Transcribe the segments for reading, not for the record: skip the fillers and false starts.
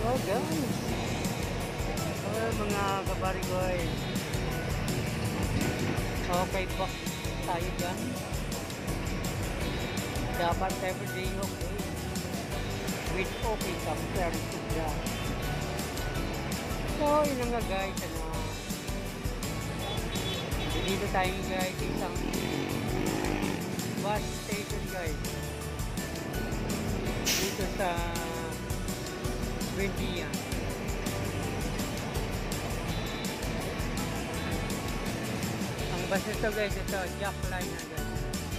Oh guys, mga kabarigoy, okay po tayo dyan. Dapat everyday okay with okay compared to that. So yun na nga guys, dito tayo guys isang bus station guys dito sa Buendia. Ang bus ito guys, ito Jack Line na guys,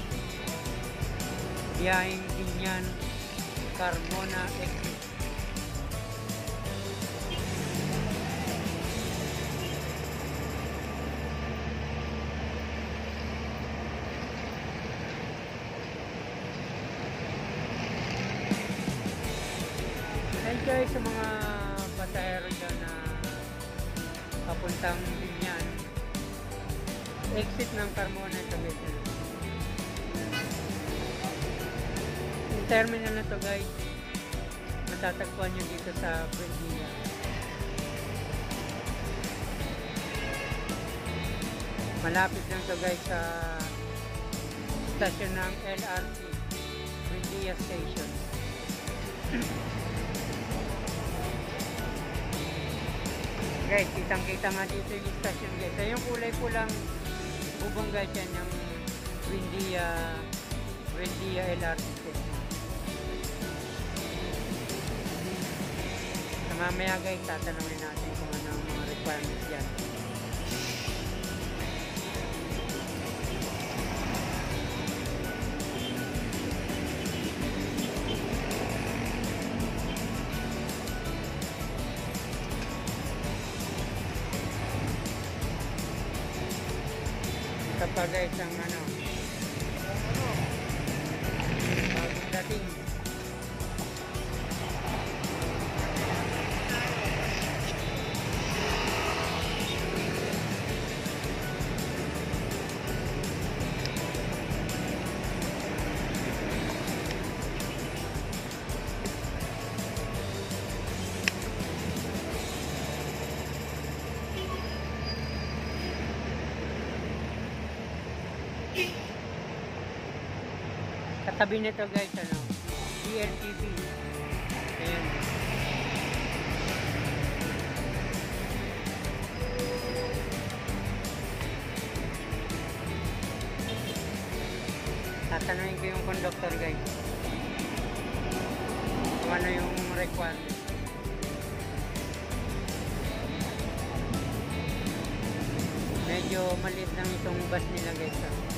biyaheng Binyan Carmona Exit. And guys, sa mga pasahero dyan na papuntang Binyan, exit ng Carmona ito guys. Yung terminal na to guys, matatagpuan nyo dito sa Buendia. Malapit lang to guys sa stasyon ng LRT, Buendia Station. Guys, kitang-kita nga dito yung station guys. Ay, yung kulay pulang bubong guys, yan yung Buendia LRT station. So, mamaya guys, tatanungin natin kung ano ang mga requirements yan. Kapag guys ang bagong dating. Katabi nito guys, DLTV. Ayan. Tatanungin ko yung conductor guys kung ano yung requirement. Medyo maliit lang itong bus nila guys.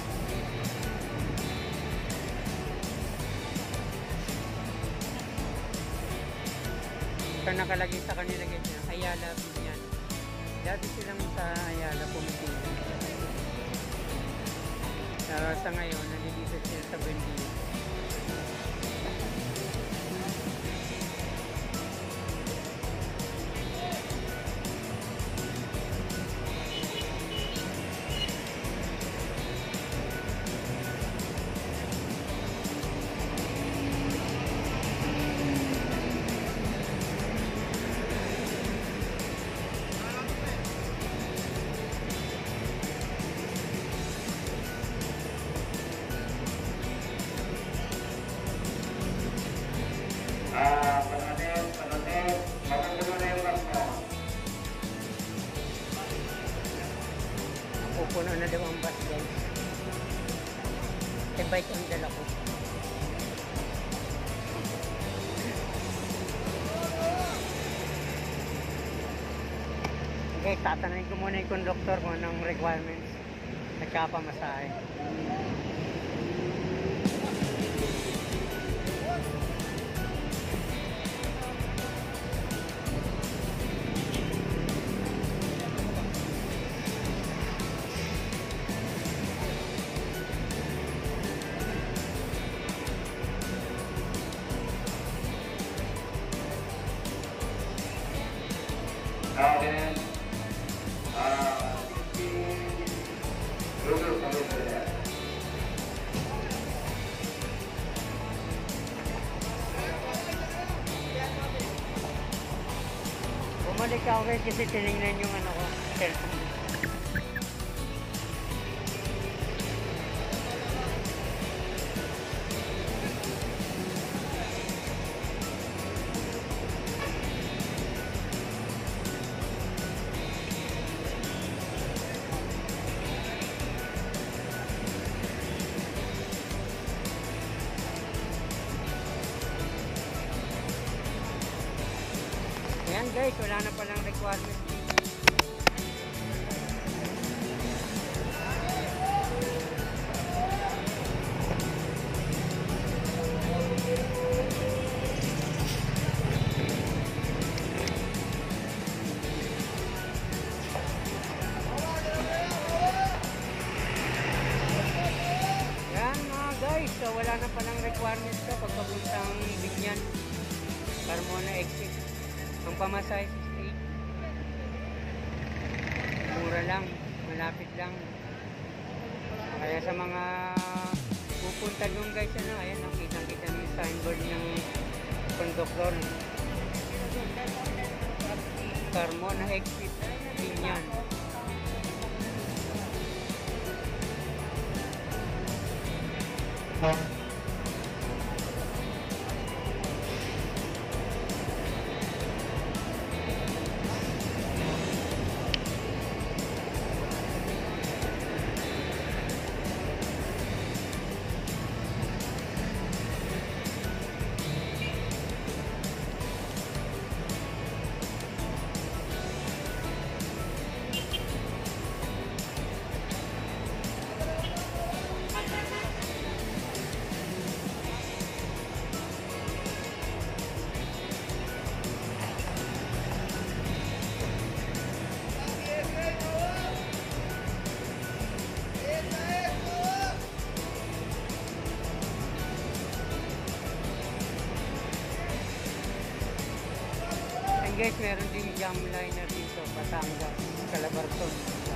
Ito nakalagay sa kanila guys, Ayala Binyan. Dati silang sa Ayala pumitin. Sa ngayon, nalilito sila sa Buendia. Pupuno na daw ang bus guys. E-bike ang dala ko. Okay, tatanungin ko muna yung conductor kung anong requirements at saka pamasahe. Then, Bumalik ako guys kasi tinignan yung ano ko, cellphone. Ayan guys, wala na palang requirement. Ayan mga guys, so wala na palang requirement ka pag papuntang Binyan. Carmona exit. Ang pamasahe 68. Mura lang, malapit lang. Kaya sa mga pupunta doon guys, ano, ayan, nakita nyo yung signboard ng conductor. Carmona exit, Binyan. Guys, meron din jam liner dito, Batangas, Calabarzon.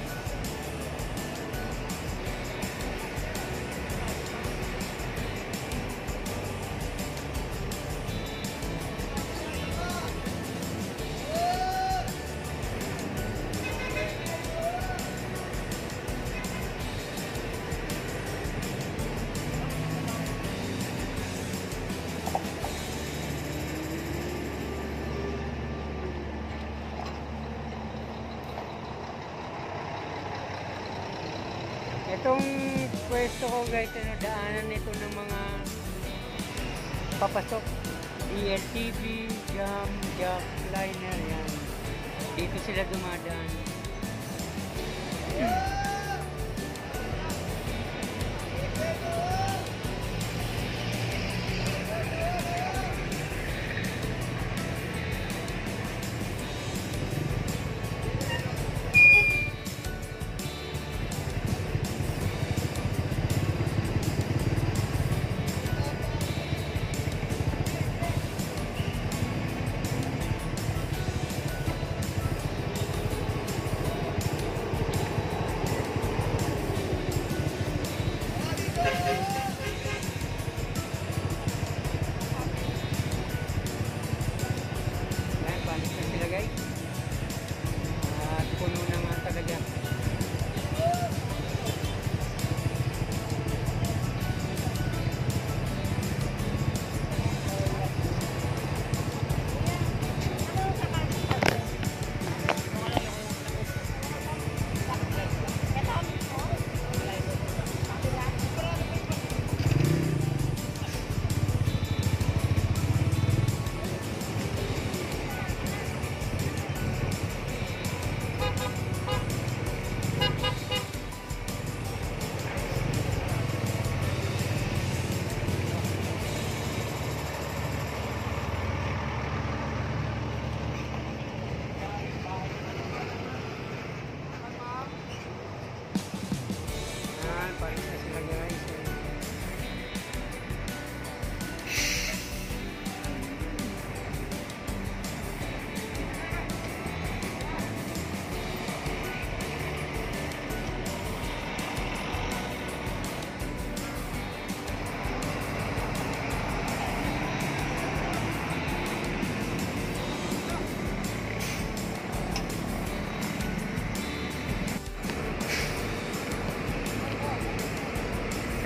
Itong pwesto ko guys, ano, daanan nito ng mga papasok. DLTV, jam, jack, liner, yan. Dito sila dumadaan.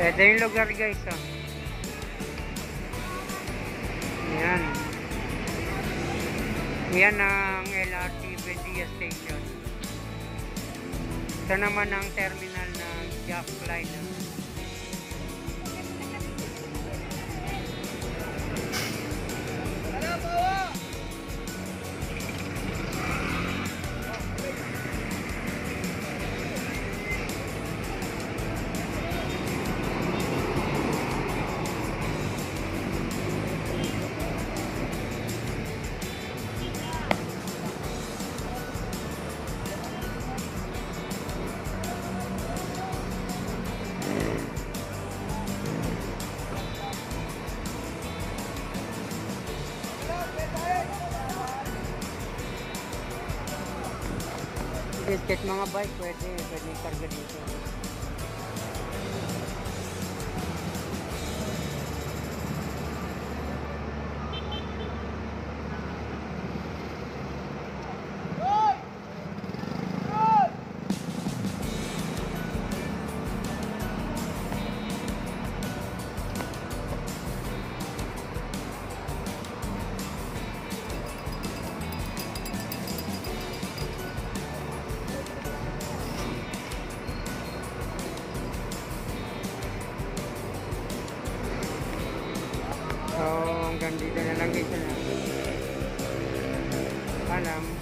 Ito yung lugar guys, oh. Yan. Yan ang LRT Bendia Station. Ito naman ang terminal ng Jack Line. Kahit mga bike, pwede karga dito. So, hanggang dito na lang guys. Alam.